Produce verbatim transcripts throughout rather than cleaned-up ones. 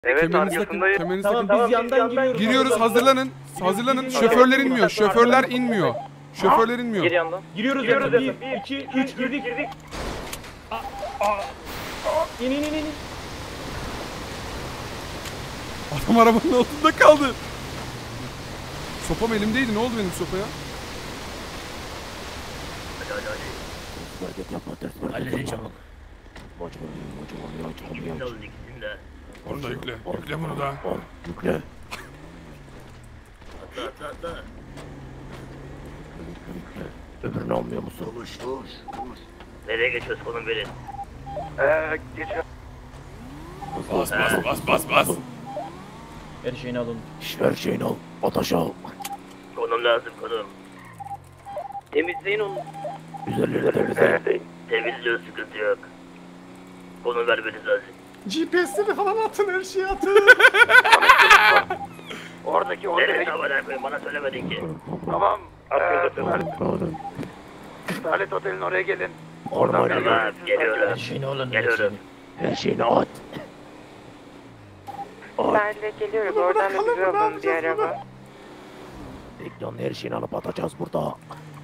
Evet, Kemerinizi takın, arkasındayım. kemerinizi Tamam, takın. biz yandan giriyoruz. Giriyoruz, hazırlanın. Hazırlanın. Şoförler inmiyor. Şoförler inmiyor. Şoförler inmiyor. Gir yandan. Giriyoruz Giriyoruz zaten. zaten. bir, iki, üç girdik. girdik. İn in in in. Adam arabanın altında kaldı. Sopam elimdeydi. Ne oldu benim sopaya? Halledin çabuk. Onu da yükle. Yükle bunu da. Yükle. Atla atla atla. Öbürünü almıyor musun? Konuş konuş konuş. Nereye geçiyoruz konum verin. Eee geçiyor. Bas bas bas bas bas. Her şeyini alın. Şş, her şeyini al. Ataş al. Konum lazım konum. Temizleyin onu. Üzerlerine temizle. Temizliyor, sıkıntı yok. Konum vermeniz lazım. G P S'leri falan atın, her şeyi atın. Oradaki oradaki. Nereye havada koyayım, bana söylemedin ki. Tamam. Oğlum. Halit Otel'in oraya gelin. Oradan Oradan tamam, geliyorum. Her şeyini alın. Geliyorum. Her şeyini at. At. Ben de geliyorum. Oradan da güzel olan bir araba. Ekranın her şeyini alıp atacağız burada.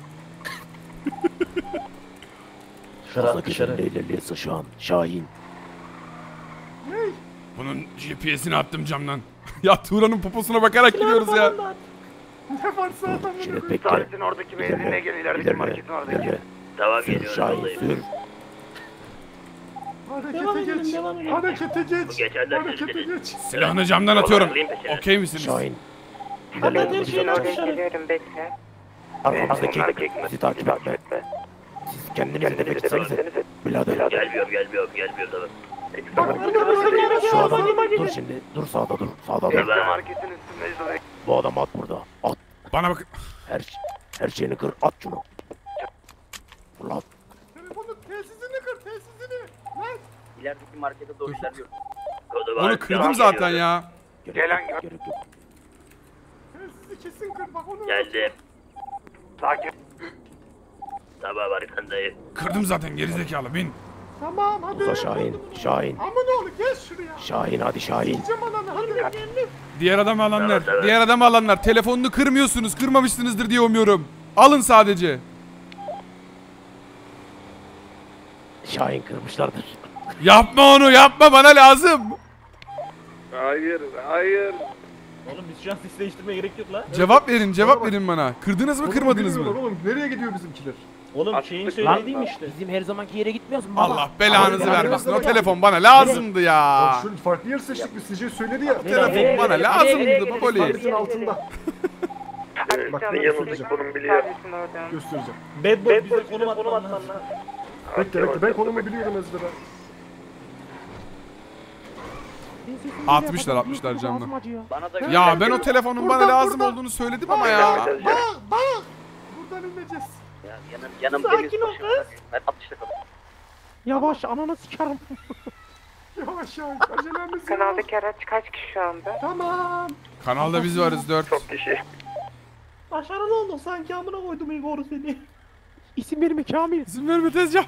Dışarı dışarı. Leylerliye sıçan. Şahin. Bunun G P S'ini attım camdan. Ya Tuğra'nın poposuna bakarak gidiyoruz ya. Ne varsa adamın. Şiret bekle. Halit'in oradaki benzinliğe gel. İlerideki marketin oradaki. İlerle. Tamam geliyorum. Şahin sür. Harekete geç. Harekete geç. Bu geçerler Harekete sürücüleri. geç. Silahını camdan atıyorum. Okey misiniz? Şahin. Ben İlerle. oraya geliyorum. Bekle. Arkamızdaki bizi takip etme. Siz kendinizi de beklesenize. Birader. Gelmiyorum gelmiyorum gelmiyorum tamam. Şu adam dur şimdi. Dur sağda dur. Sağda dur. Bekle marketin üstündeyiz oraya. Bu adam at burada. At. Bana bakın. Her her şeyini kır. At şunu. Ulan. Telefonun telsizini kır, telsizini. Lan. İlerideki markete doğru ilerliyoruz. Onu kırdım zaten ya. Gelen gör. Gerek yok. Telsizi kesin kır, bak onu. Geldim. Sakin. Tamam arkandayım. Kırdım zaten, gerizekalı, bin. Tamam hadi. Uza Şahin. Şahin. Aman oğlum gel şuraya. Şahin hadi Şahin. Gideceğim alanı hadi. Diğer adamı alanlar, Tamam, tamam. diğer adamı alanlar. Telefonunu kırmıyorsunuz, kırmamışsınızdır diye umuyorum. Alın sadece. Şahin kırmışlardır. Yapma onu, yapma, bana lazım. Hayır, hayır. Oğlum biz şu an ses değiştirmeye gerek yok la. Cevap verin, cevap verin bana. Kırdınız mı, Oğlum, kırmadınız bilmiyorlar mı? Oğlum nereye gidiyor bizimkiler? Oğlum Açtık şeyin lan. söylediğim işte. Bizim her zamanki yere gitmiyoruz mu? Allah belanızı Abi, vermesin. O abi, telefon bana lazımdı ya. Bak şu farklı yer seçtik biz sizce söyledi ya. Telefon bana lazımdı baboli. Haritin altında. Bak yanımdaki konum biliyor. Göstereceğim. Bad boy bize konum atman lazım. Bekle bekle ben konumu biliyorum ezbere. Atmışlar, atmışlar camdan. Bana da Ya ben o telefonun bana Buradan, lazım buradan. olduğunu söyledim ama ya. Bak bak. Buradan ineceğiz. Ya, yanım, yanım Sakin ol kız. Ben altmışta kaldım. Yavaş ananı sikerim. Yavaş yavaş acelemiz yok. Kanaldaki araç kaç kişi şu anda? Tamam. Kanalda biz varız, dört. Çok kişi. Başarılı oldun sanki amına koydum Igor'u seni. İsim verme Kamil. İzin verme Tezcan.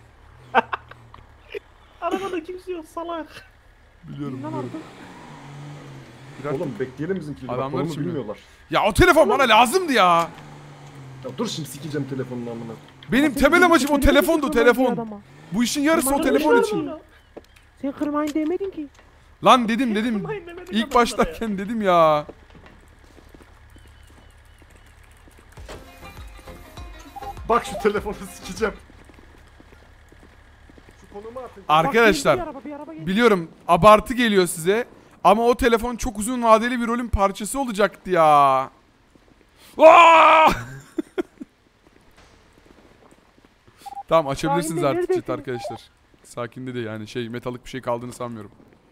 Arabada kimse yok salak. Biliyorum, biliyorum. Oğlum bekleyelim bizimkileri. Bak Adamlar konumu için mi? bilmiyorlar. Ya o telefon bana lazımdı ya. Ya dur şimdi sikeceğim telefonunu amına. Benim temel amacım o telefondu, telefon. Bu işin yarısı o telefon için. Sen kırmayın demedin ki. Lan dedim dedim. Kırmayın demedik İlk adamlara başlarken dedim ya. Bak şu telefonu sikeceğim. Şu konumu atın. Arkadaşlar, biliyorum abartı geliyor size. Ama o telefon çok uzun vadeli bir rolün parçası olacaktı ya. Aa! Tamam, açabilirsiniz artık chat arkadaşlar. Sakin de yani şey, metalik bir şey kaldığını sanmıyorum.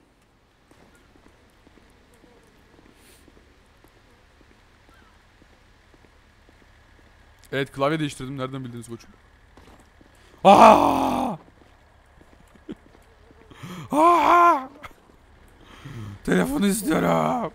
Evet, klavye değiştirdim. Nereden bildiniz koçum? Aa! Aa! Telefonu istiyorum.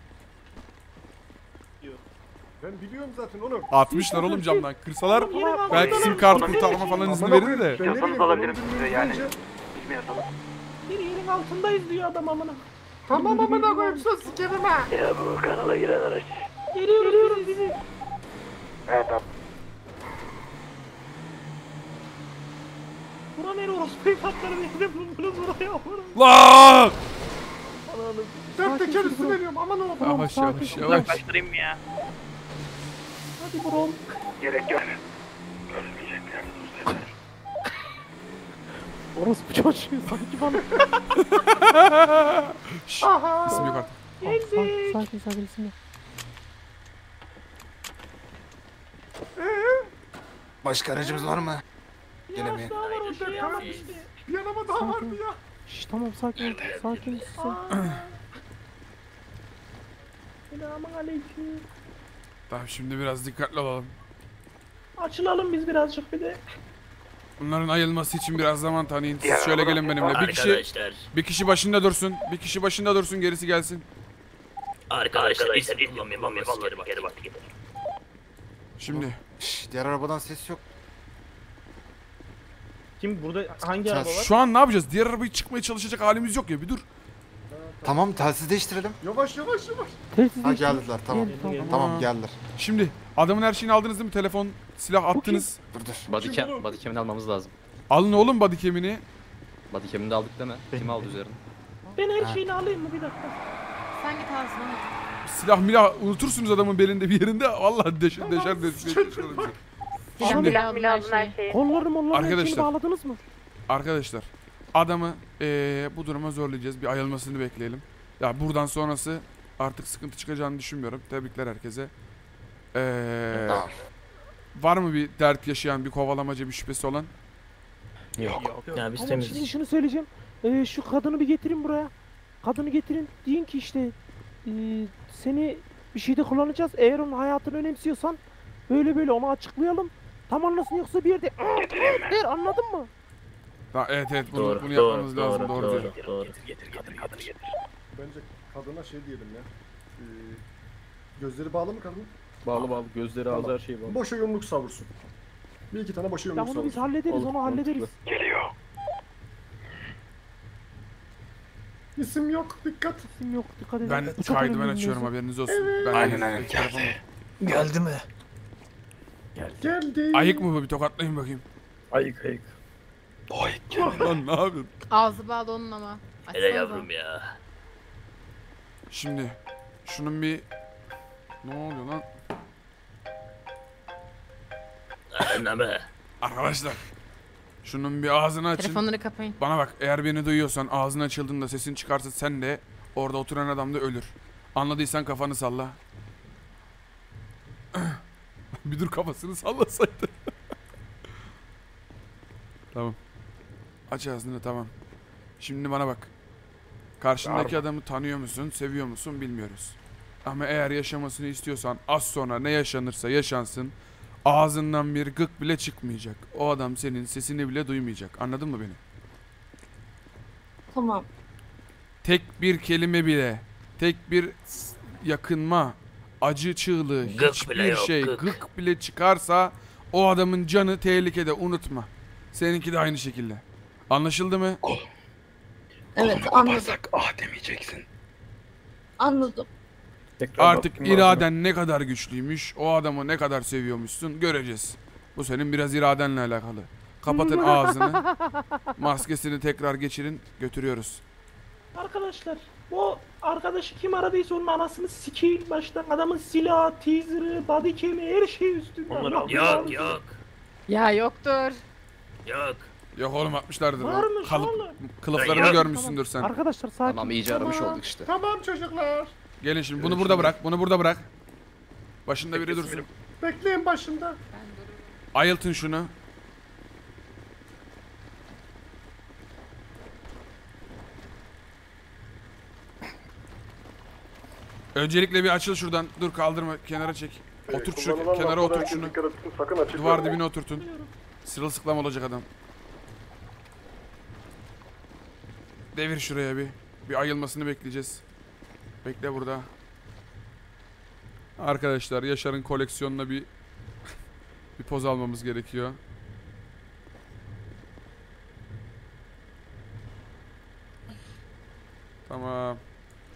Ben biliyorum zaten oğlum. Atmışlar oğlum camdan. Kırsalar Tamam, belki tamam. sim kart kurtarma falan izni Amına verir de. koyayım, ben Yasanız nereye alabilirim konumu size yani. bilmeyince- Bilmiyorsanız. Bir yerin altındayız diyor adam amına. Tamam amına koyayım sus sikerim ha. Ya bu kanala giren araç. Geliyoruz geliyoruz bizi. Evet tamam. Bura nere orospu evlatları nerede bulundunuz buraya? Lan! Dört teker üstüne veriyorum aman oğlum. Yavaş yavaş yavaş. Uzaklaştırayım ya. Hadi brom. Gerek yok. Orospu çocuğu sanki bana. Şşş, Aha. isim yok artık. Geldik. Sakin sakin isim yok. Başka aracımız var mı? Yavaş daha var o şey yapmak işte. Bir araba daha vardı ya. Şşş tamam sakin ol. Sakin ol. Selamun aleyküm. Tamam şimdi biraz dikkatli olalım. Açılalım biz birazcık bir de. Bunların ayılması için biraz zaman tanıyın. Siz şöyle gelin benimle. Bir kişi Arkadaşlar. bir kişi başında dursun. Bir kişi başında dursun, gerisi gelsin. Arkadaşlar isim kullanmayın. Vallahi sikerim geri bak gidelim. Şimdi Şşş, diğer arabadan ses yok. Kim burada hangi Sen- araba var? şu an ne yapacağız? Diğer arabayı çıkmaya çalışacak halimiz yok ya. Bir dur. Tamam, telsiz değiştirelim. Yavaş yavaş yavaş. Telsiz Ha değiştir. geldiler, tamam. Gel, tamam. Tamam, geldiler. Şimdi adamın her şeyini aldınız değil mi? Telefon, silah attınız. Dur dur. Bodycam, bodycam'ini almamız lazım. Alın oğlum bodycam'ini. Bodycam'ini de aldık değil mi? Kim aldı üzerine? Ben her şeyini alayım mı bir dakika? Sen git ağzına. Silah milah unutursunuz adamın belinde bir yerinde. Vallahi deşer deşer deşer. Silah Şimdi bile aldın her Aldın her şeyi. şeyi. Kollarını mollarını hepsini Arkadaşlar. bağladınız mı? arkadaşlar adamı eee, bu duruma zorlayacağız. Bir ayılmasını bekleyelim. Ya buradan sonrası artık sıkıntı çıkacağını düşünmüyorum. Tebrikler herkese. Eee, Tamam. var mı bir dert yaşayan, bir kovalamaca, bir şüphesi olan? Yok. Ya biz Ama temiziz. şimdi şunu söyleyeceğim. Ee, şu kadını bir getirin buraya. Kadını getirin. Deyin ki işte e, seni bir şeyde kullanacağız. Eğer onun hayatını önemsiyorsan böyle böyle onu açıklayalım. Tam anlasın yoksa bir yerde der, anladın mı? Ha, evet evet bunu, Doğru, bunu doğru, yapmamız lazım. Doğru, doğru, diyor. doğru. Getir kadın kadın getir. Bence kadına şey diyelim ya. Ee, gözleri bağlı mı kadın? Bağlı bağlı, gözleri ağzı her şey bağlı. Boşa yumruk savursun. Bir iki tane boşa Ya yumruk bunu biz savursun. hallederiz, onu hallederiz. İsim yok, dikkat. İsim yok, dikkat edin. Ben Bu çok kaydı ben önemli açıyorum, mevzu. haberiniz olsun. Ben Aynen aynen. telefonu- Geldi mi? Geldi. Ayık mı bu? Bir tokatlayın bakayım. Ayık ayık. Lan ne yapıyorsun? Ağzı bağlı onun ama. Hele Açsanıza. yavrum ya. Şimdi şunun bir ne oluyor lan? Anneme. Arkadaşlar şunun bir ağzını açın. Telefonları kapayın. Bana bak, eğer beni duyuyorsan ağzını açıldığında sesin çıkarsa sen de orada oturan adam da ölür. Anladıysan kafanı salla. Bir dur, kafasını sallasaydı. Tamam. Aç ağzını, tamam. Şimdi bana bak. Karşındaki adamı tanıyor musun, seviyor musun bilmiyoruz. Ama eğer yaşamasını istiyorsan az sonra ne yaşanırsa yaşansın ağzından bir gık bile çıkmayacak. O adam senin sesini bile duymayacak. Anladın mı beni? Tamam. Tek bir kelime bile, tek bir s- yakınma, acı çığlığı, Gık hiçbir bile yok, şey, gık. gık bile çıkarsa o adamın canı tehlikede, unutma. Seninki de aynı şekilde. Anlaşıldı mı? Evet anladım. ah demeyeceksin. Anladım. Artık iraden ne kadar güçlüymüş, o adamı ne kadar seviyormuşsun göreceğiz. Bu senin biraz iradenle alakalı. Kapatın ağzını, maskesini tekrar geçirin, götürüyoruz. Arkadaşlar bu arkadaşı kim aradıysa onun anasını sikeyim baştan. Adamın silahı, teaser'ı, bodycam'i her şey üstünde. Onlar Allah yok belanı yok Ya yoktur. yok. Yok oğlum, atmışlardır. Var O mı kalıp- oğlum? kılıflarını Yok. görmüşsündür sen. Arkadaşlar sakin. Tamam, iyice aramış olduk işte. Tamam çocuklar. Gelin şimdi, bunu burada bırak, bunu burada bırak. Başında biri dursun. Bekleyin başında. Ayıltın şunu. Öncelikle bir açıl şuradan. Dur, kaldırma, kenara çek. Oturt şu, kenara oturt şunu. Duvar dibine oturtun. Sırılsıklam olacak adam. Devir şuraya bir. Bir ayılmasını bekleyeceğiz. Bekle burada. Arkadaşlar, Yaşar'ın koleksiyonuna bir bir poz almamız gerekiyor. Tamam.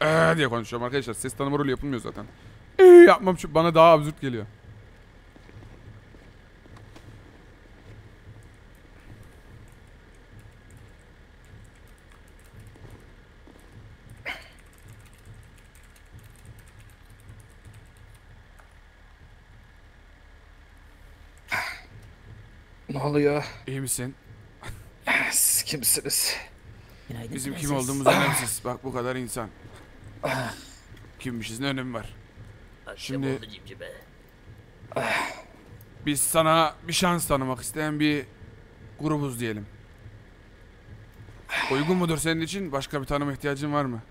Ee diye konuşuyorum arkadaşlar. Ses tanıma rolü yapılmıyor zaten. Ee yapmam çünkü bana daha absürt geliyor. Ne oluyor? İyi misin? Siz kimsiniz? Bizim kim olduğumuz önemsiz. Bak bu kadar insan. Kimmişiz ne önemi var? Şimdi biz sana bir şans tanımak isteyen bir grubuz diyelim. Uygun mudur senin için? Başka bir tanıma ihtiyacın var mı?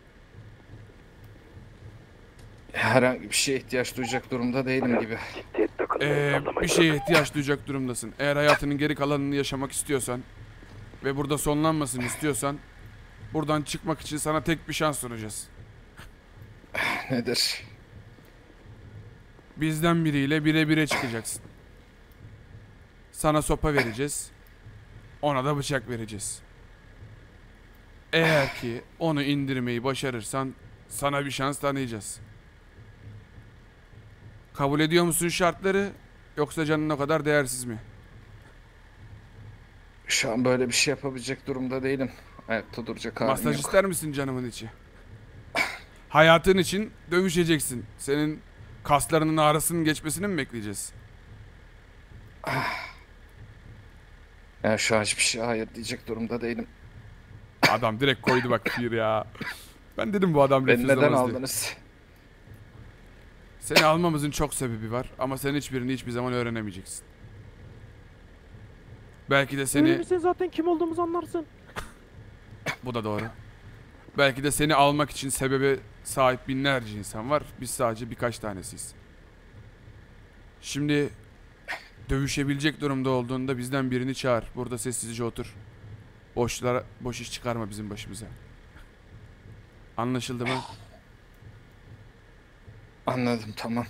Herhangi bir şeye ihtiyaç duyacak durumda değilim gibi. Ee, bir şeye ihtiyaç duyacak durumdasın. Eğer hayatının geri kalanını yaşamak istiyorsan ve burada sonlanmasını istiyorsan buradan çıkmak için sana tek bir şans sunacağız. Nedir? Bizden biriyle bire bire çıkacaksın. Sana sopa vereceğiz. Ona da bıçak vereceğiz. Eğer ki onu indirmeyi başarırsan sana bir şans tanıyacağız. Kabul ediyor musun şartları? Yoksa canın o kadar değersiz mi? Şu an böyle bir şey yapabilecek durumda değilim. Ayakta duracak halim Masaj yok. ister misin canımın içi? Hayatın için dövüşeceksin. Senin kaslarının ağrısının geçmesini mi bekleyeceğiz? Yani şu an hiçbir şey hayır diyecek durumda değilim. Adam direkt koydu bak bir ya. Ben dedim bu adam Beni neden refuzlamaz diye. aldınız? Seni almamızın çok sebebi var ama sen hiçbirini hiçbir zaman öğrenemeyeceksin. Belki de seni... Öyle zaten kim olduğumuzu anlarsın. Bu da doğru. Belki de seni almak için sebebe sahip binlerce insan var. Biz sadece birkaç tanesiyiz. Şimdi dövüşebilecek durumda olduğunda bizden birini çağır. Burada sessizce otur. Boşlara, boş iş çıkarma bizim başımıza. Anlaşıldı mı? Anladım, tamam.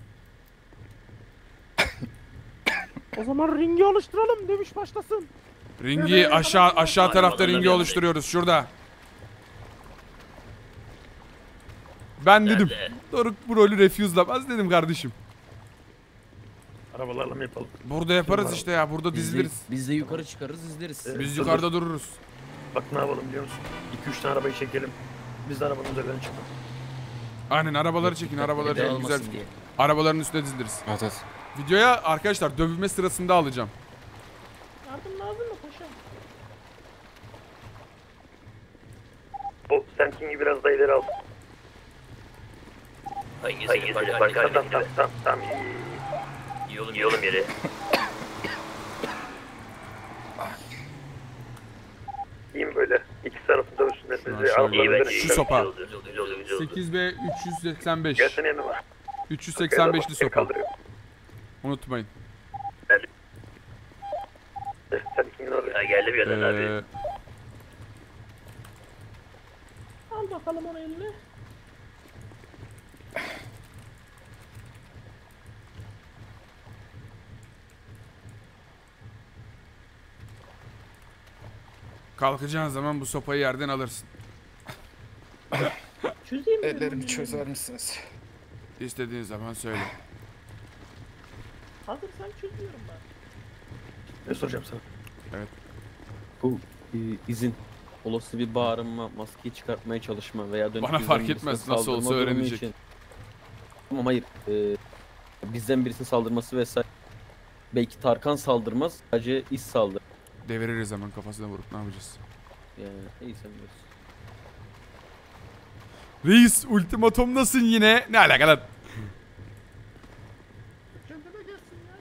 O zaman ringi oluşturalım, dövüş başlasın. Ringi aşağı aşağı tarafta ringi oluşturuyoruz şurada. Ben dedim. Doruk bu rolü refuse'lamaz dedim kardeşim. Arabalarla mı yapalım? Burada yaparız işte ya. Burada diziliriz. Biz de yukarı çıkarız izleriz. Evet. Biz yukarıda dururuz. Bak ne yapalım biliyor musun? iki üç tane arabayı çekelim. Biz de arabanın üzerinden çıkalım. Aynen arabaları çekin. Arabaları çok güzel. diye. Arabaların üstüne diziliriz. Evet, evet. Videoya arkadaşlar dövülme sırasında alacağım. Yardım lazım mı paşam? O sen King'i biraz da ileri al. Hangisini? Hangisini? Bak tamam tamam tamam tamam iyi. İyi oğlum, iyi oğlum yeri. İyi mi böyle? İki tarafı dövüşsünler bizi al. İyi bence. Şu sopa. sekiz ve üç yüz seksen beş. Gelsene yanıma. üç yüz seksen beşli sopa. Unutmayın. Sen King'in oraya. Geldim yanına abi. Ee, Al bakalım onu eline. kalkacağın zaman bu sopayı yerden alırsın. Çözeyim mi? Ellerimi çözer misiniz? İstediğin zaman söyle. Hazırsan çözüyorum ben. Ne soracağım sana? Bu e, izin. Olası bir bağırma, maskeyi çıkartmaya çalışma veya dönüp Bana bizden fark birisine etmez, nasıl saldırma olsa durumu öğrenecek. için. Ama hayır. E, bizden birisine saldırması vesaire. Belki Tarkan saldırmaz. Sadece iz saldır. Deviririz hemen kafasına vurup ne yapacağız? Yani iyi sen biliyorsun. Reis ultimatomdasın yine. Ne alaka lan? Kendine gelsin ya.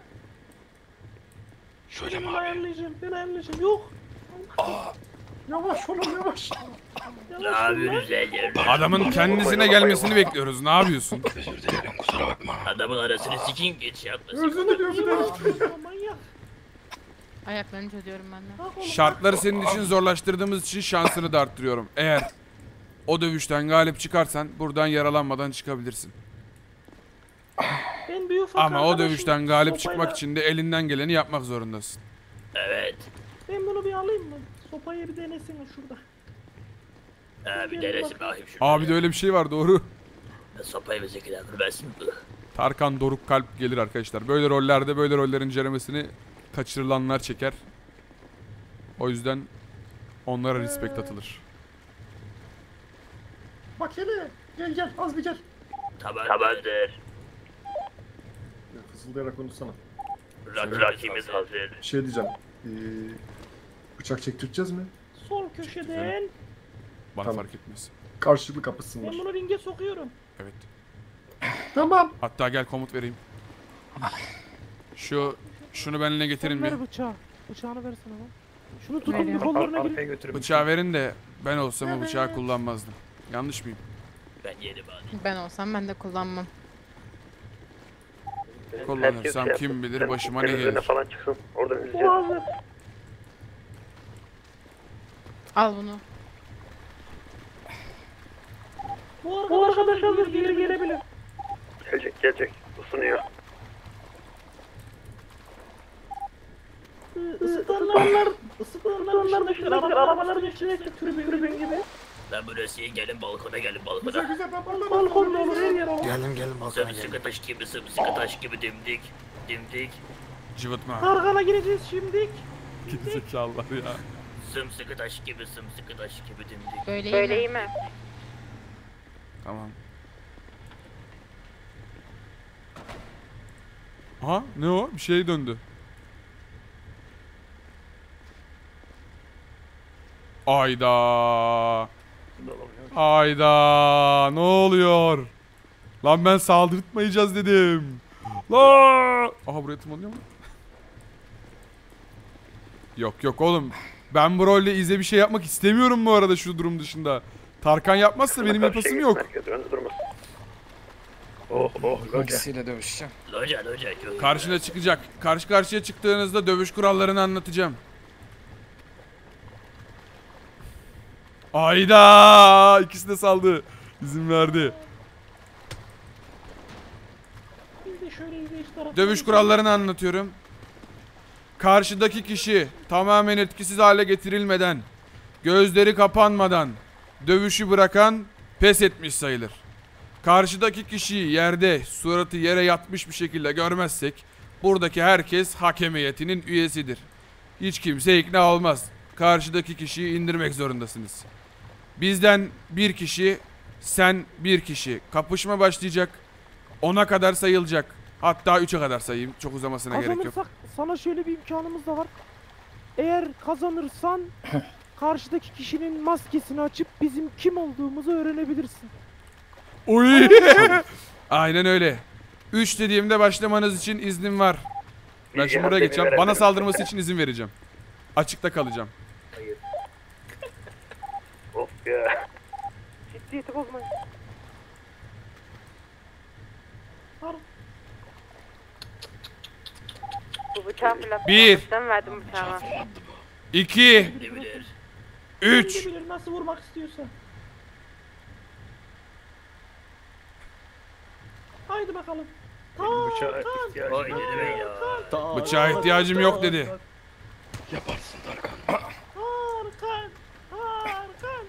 Şöyle mi Ben abi? ayarlayacağım, ben ayarlayacağım. Yok. Aa, Yavaş olun yavaş. Yavaş olun. Adamın kendisine gelmesini bekliyoruz. Ne yapıyorsun? özür dilerim, kusura bakma. Adamın arasını sikin geç yapmasın. Özür dilerim, özür dilerim. Manyak. Ayaklarını çözüyorum ben de. Kalk oğlum, Şartları senin için zorlaştırdığımız için şansını da arttırıyorum. Eğer o dövüşten galip çıkarsan buradan yaralanmadan çıkabilirsin. Ben bir ufak Ama o arkadaşım dövüşten galip sopayla- çıkmak için de elinden geleni yapmak zorundasın. Evet. Ben bunu bir alayım mı? Sopayı bir denesin şurada. Ha bir denesin bakayım şunu. Abi de öyle bir şey var, doğru. Sopayı bize gider versin. Tarkan Doruk Kalp gelir arkadaşlar. Böyle rollerde böyle rollerin ceremesini kaçırılanlar çeker. O yüzden onlara respekt atılır. Bak hele. Gel gel az bir gel. Tamam. Tamamdır. Ya, fısıldayarak konuşsana. Rak rakimiz hazır. Şey diyeceğim. Ee, bıçak çektireceğiz mi? Sol köşeden. Bana Tamam. fark etmez. Karşılıklı kapışsınlar. Ben bunu ringe sokuyorum. Evet. Tamam. Hatta gel komut vereyim. Şu şunu benimle getirin Sen bir. ver bıçağı. Bıçağını versene lan. Şunu tutun bir Veriyorum. kollarına girin. Bıçağı verin de ben olsam o bıçağı kullanmazdım. Yanlış mıyım? Ben yedim abi. Ben olsam ben de kullanmam. Kullanırsam kim bilir başıma ne gelir. falan çıksın. Orada Bu hazır. Al bunu. Bu arkadaş hazır geri gelebilir. Gelecek gelecek. Isınıyor. Isıtanlar, ısıtanlar dışarı, arabaların içine tribün tribün gibi. Ben burası gelin balkona gelin balkona. Güzel güzel ben balkona. Balkonda olur, her yer olur. Geldim geldim balkona Sımsıkı taş gibi sımsıkı taş gibi dimdik. Dimdik. Cıvıtma. Tarkan'a gireceğiz şimdi. Gidi zekalılar ya. Sımsıkı taş gibi sımsıkı taş gibi dimdik. Böyle iyi Böyle mi? iyi mi? Tamam. Aha ne o? Bir şey döndü. Ayda. Ayda. Ne oluyor? Lan ben saldırtmayacağız dedim. La! Aha buraya tırmanıyor mu? Yok yok oğlum. Ben bu rolle İze bir şey yapmak istemiyorum bu arada şu durum dışında. Tarkan yapmazsa benim yapasım yok. Oh oh loca. Hangisiyle dövüşeceğim? Loca loca. çok Karşına çıkacak. Karşı karşıya çıktığınızda dövüş kurallarını anlatacağım. Ayda! İkisi de saldı. İzin verdi. Biz de şöyle izleyici tarafı. Dövüş kurallarını anlatıyorum. Karşıdaki kişi tamamen etkisiz hale getirilmeden, gözleri kapanmadan dövüşü bırakan pes etmiş sayılır. Karşıdaki kişiyi yerde, suratı yere yatmış bir şekilde görmezsek, buradaki herkes hakem heyetinin üyesidir. Hiç kimse ikna olmaz. Karşıdaki kişiyi indirmek zorundasınız. Bizden bir kişi, sen bir kişi. Kapışma başlayacak. Ona kadar sayılacak. Hatta üçe kadar sayayım. Çok uzamasına gerek yok. Kazanırsak sana şöyle bir imkanımız da var. Eğer kazanırsan karşıdaki kişinin maskesini açıp bizim kim olduğumuzu öğrenebilirsin. Oy! Aynen öyle. üç dediğimde başlamanız için iznim var. Ben şimdi buraya geçeceğim. Bana saldırması için izin vereceğim. Açıkta kalacağım. Of ya. Ciddiyeti bozmayın. Bu bıçağı fırlattım. Bir. Sen verdim bıçağıma. İki. Bilir. Üç. Kendi bilir nasıl vurmak istiyorsa. Haydi bakalım. Bıçağa Tarkan. ihtiyacım Oy yok. dedim ya. Bıçağa ihtiyacım yok dedi. Yaparsın Tarkan. Tarkan. Tarkan.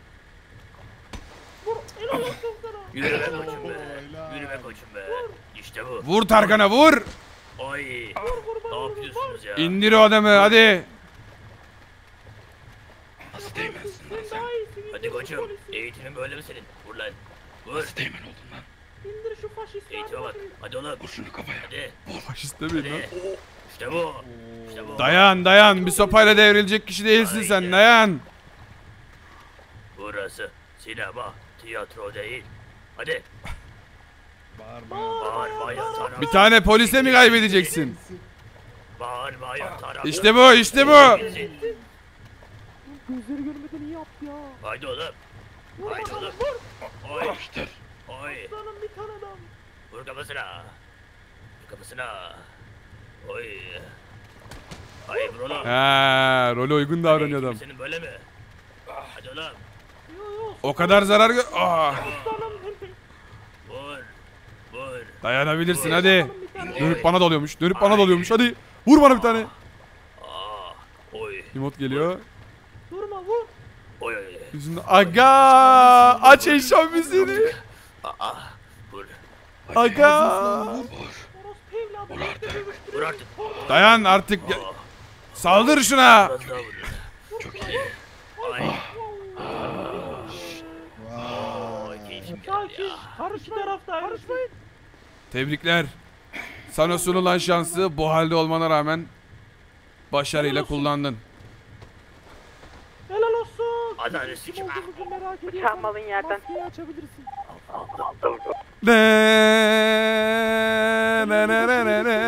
Vur. Helal olsun sana. Yürü be koçum be. Yürü be koçum be. İşte bu. Vur Tarkan'a vur. Oy. Ne yapıyorsunuz ya? İndir o adamı hadi. Nasıl değmezsin lan Sen sen? daha iyisin. Hadi İndir şu koçum. polisi. Eğitimin böyle mi senin? Vur lan. Vur. Nasıl değmen oldun lan? İndir şu faşistleri. Eğitime bak. Hadi oğlum. Vur şunu kafaya. Hadi. Faşist demeyin lan. Hadi. İşte bu. İşte bu. Dayan dayan. Bir sopayla devrilecek kişi değilsin sen. Dayan. Burası sinema, tiyatro değil. Hadi. Bağırma. Bağırma yatarak. Bir tane polise mi kaybedeceksin? Bağırma yatarak. İşte bu işte bu. Gözleri görmeden iyi yaptı ya. Haydi oğlum. Vur Haydi bakalım oğlum. vur. Oy. İşte. Oy. Aslanım bir tane adam. Vur kafasına. Vur kafasına. Oy. Ay vur oğlum. Ha, role uygun davranıyor adam. Senin böyle mi? Hadi oğlum. Yo yo. O kadar zarar gö... Ah, Aslanım hem Vur. Vur. dayanabilirsin hadi. bir tane. Dönüp bana dalıyormuş. Dönüp bana dalıyormuş. Hadi. Vur bana bir tane. Aa. Oy. Emot geliyor. Durma vur. Oy oy. Yüzünde aga aç eşya müziğini. Aa, vur. Aga. Vur artık. Dayan artık. Ya- Saldır şuna. Biraz daha vur. Çok iyi. Ay. Ay, keyfim geldi Sakin. ya. Karış tarafta. Karışmayın. Tebrikler. Sana sunulan şansı bu halde olmana rağmen başarıyla kullandın. Helal olsun. Ananı sikim. Olduğumuzu merak ediyorsan Bıçağım alın yerden. maskeyi açabilirsin. Ne ne ne ne ne ne.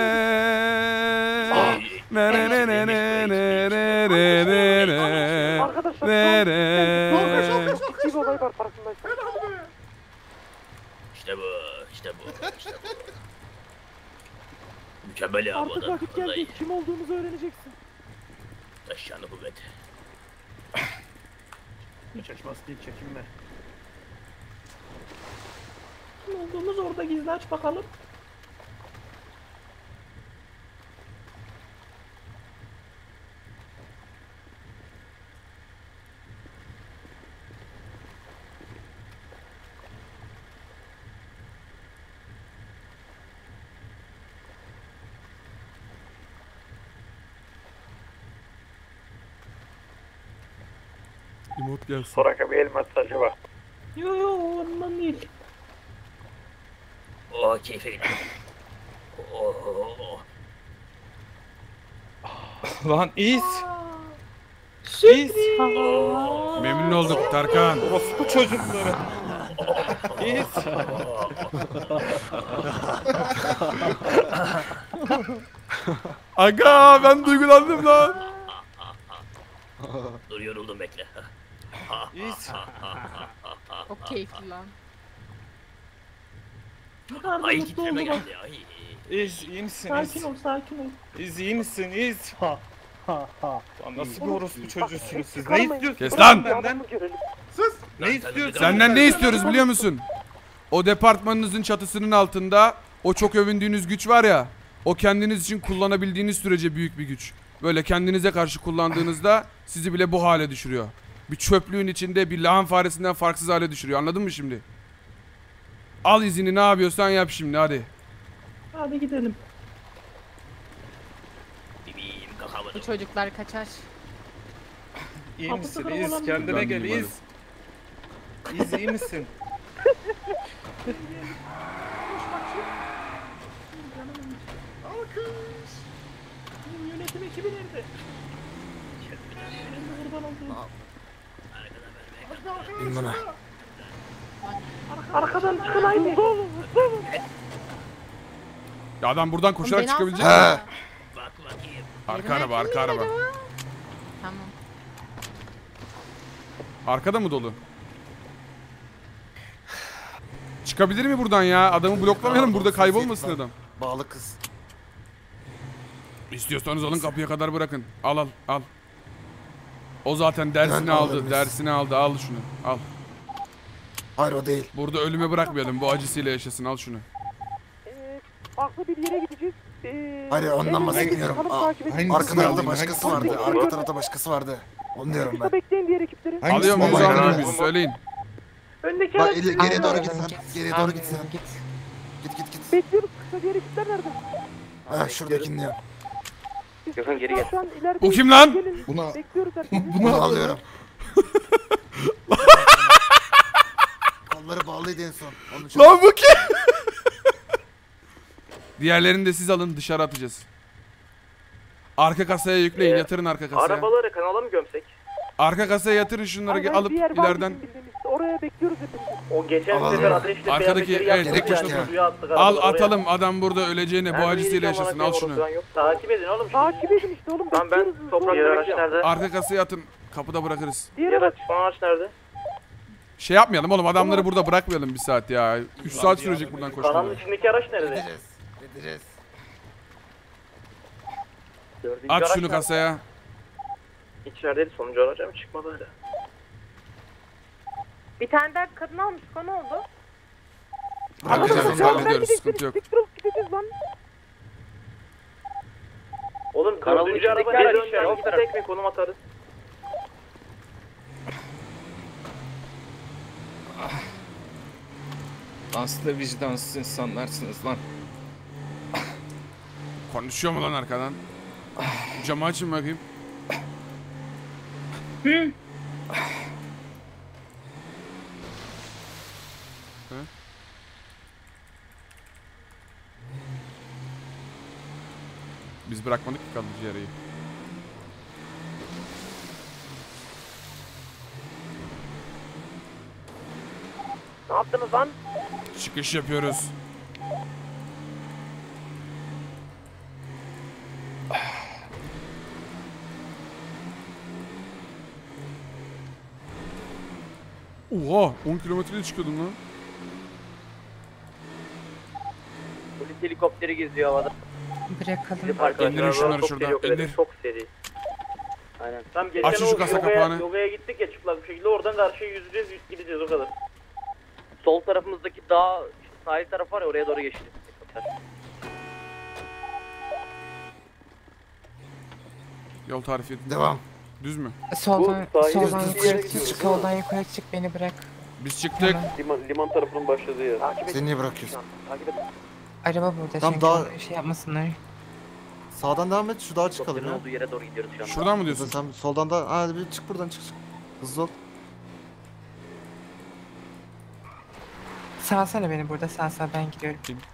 Ne ne ne ne ne ne ne ne ne ne. Arkadaşlar Ne son- ne. ciddi bir olay var farkındaysan. İşte bu. İşte bu. İşte bu. Mükemmel ya bu Artık adam. vakit Vallahi. geldi. Kim olduğumuzu öğreneceksin. Taşyanı kuvvet. Çek maskeyi çekinme. Kim olduğumuz orada gizli, aç bakalım. Emot gelsin. Soraka bir el masajı var. Yo yo ondan değil. Oh keyfe gidiyor. Oh, oh, oh. Lan iz. Sürpriz. Memnun olduk Tarkan. Orospu çocukları. İz. Aga ben duygulandım lan. Dur yoruldum bekle. İz. Çok keyifli lan. Ne kadar da Ay mutlu titreme oldu bak. geldi. Ay. İz iyi misin Sakin İz? ol, sakin ol. İz iyi misin İz? Ha ha ha. Lan nasıl bir orospu çocuğusunuz siz? Ne Çıkarmayın. istiyorsunuz Kes lan! benden? Adamı görelim. Ne istiyorsun? Senden ne istiyoruz biliyor musun? O departmanınızın çatısının altında o çok övündüğünüz güç var ya. O kendiniz için kullanabildiğiniz sürece büyük bir güç. Böyle kendinize karşı kullandığınızda sizi bile bu hale düşürüyor. Bir çöplüğün içinde bir lahan faresinden farksız hale düşürüyor. Anladın mı şimdi? Al izini, ne yapıyorsan yap şimdi hadi. Hadi gidelim. Bebeğim kakamadım. Bu çocuklar kaçar. İyi Kapısı misin kırık İz? olan Kendine Ben gel değilim, İz. İz iyi misin? Bizim yönetim ekibi nerede? Benim de kurban olduğum. Bin buna. Arkadan çıkın aynı. Ya adam buradan koşarak Beni çıkabilecek alsana. mi? Bak bakayım. Arka araba, arka araba. Tamam. Arkada mı dolu? Çıkabilir mi buradan ya? Adamı bloklamayalım, burada kaybolmasın adam. Bağlı kız. İstiyorsanız alın, kapıya kadar bırakın. Al al al. O zaten dersini Ben aldı, alırım. dersini aldı. Al şunu. Al. Hayır o değil. Burada ölüme bırakmayalım. Bu acısıyla yaşasın. Al şunu. Ee, farklı bir yere gideceğiz. Ee, Hayır, ondan en- bahsetmiyorum. Bakalım, Aa, takip edin. hangi- Arka tarafta alayım, başkası hangisini vardı. alayım? Arka tarafta başkası vardı. Onu diyorum Çıkışta ben. bekleyin diğer ekipleri. Hangisi Alıyor muyuz, baba ya? almıyor muyuz? Söyleyin. Öndeki Bak araç. ileri- geriye doğru git sen. Geriye doğru git sen. Git git git. Bekliyoruz. Kısa diğer ekipler nerede? Ha şuradakini diyor. Gökhan geri gel. Şu an ileride. Bu kim lan? Gelin. Buna- Bekliyoruz herkesi. Bunu alıyorum. Kolları bağlıydı en son. Onun için. Lan bu kim? Diğerlerini de siz alın, dışarı atacağız. Arka kasaya yükleyin, yatırın arka kasaya. Arabaları kanala mı gömsek? Arka kasaya yatırın şunları, Hayır, alıp bir yer var ileriden. bizim bildiğimiz. Oraya bekliyoruz hepimiz. O geçen Alalım. sefer ateşle Arkadaki, kıyafetleri evet, yaktık tek ya, başına. suya attık Al arabaları oraya. atalım, adam burada öleceğine bu Nerede acısıyla yiyeceğim yaşasın. bana Al kıyım, şunu. orası yok. Takip edin oğlum. Takip edin işte oğlum. Tamam ben bekliyoruz. toprak Sonra- araç nerede? Arka kasaya atın, kapıda bırakırız. Diğer Diğer araç. araç, son araç nerede? Şey yapmayalım oğlum, adamları burada bırakmayalım bir saat ya. üç saat sürecek buradan Kanalın koşmaları. içindeki araç nerede? Gideceğiz. Gideceğiz. Dördüncü At araç şunu nerede? kasaya. İçerideydi, sonuncu araca mı çıkmadı hala? Bir tane daha kadın almış, ne oldu? Halledeceğiz onu, Tamam, hallediyoruz, ben sıkıntı yok. gideceğiz, gideceğiz lan. Oğlum dördüncü araba ne dönecek? Gitsek mi konum atarız? Lan siz de vicdansız insanlarsınız lan. Konuşuyor mu lan arkadan? Camı açın bakayım. Hı? Biz bırakmadık ki kalıcı yarayı. Ne yaptınız lan? Çıkış yapıyoruz. Oha, on kilometreyle çıkıyordum lan. Polis helikopteri geziyor havada. Bırakalım. İndirin şunları şuradan, indir. Çok seri. Aynen. Tam geçen Açın o şu kasa yogaya, kapağını. yogaya gittik ya çıplak bir şekilde oradan karşıya yüzeceğiz gideceğiz o kadar. Sol tarafımızdaki dağ işte sahil tarafı var ya oraya doğru geçti. Yol tarifi. Devam. Düz mü? Soldan, Bu sahil soldan yazısı yere çık, gidiyor. soldan yukarı çık beni bırak. Biz çıktık. Liman, liman tarafının başladığı yer. Takip et. Seni niye bırakıyorsun? Takip et. Araba burada Tam çünkü daha- şey yapmasınlar. Sağdan devam et, şu dağa çıkalım Helikopterin ya. olduğu yere doğru gidiyoruz şu anda. Şuradan mı Burada diyorsun? sen soldan da, hadi bir çık buradan çık çık. Hızlı ol. Salsana beni burada, sağ sağ ben gidiyorum.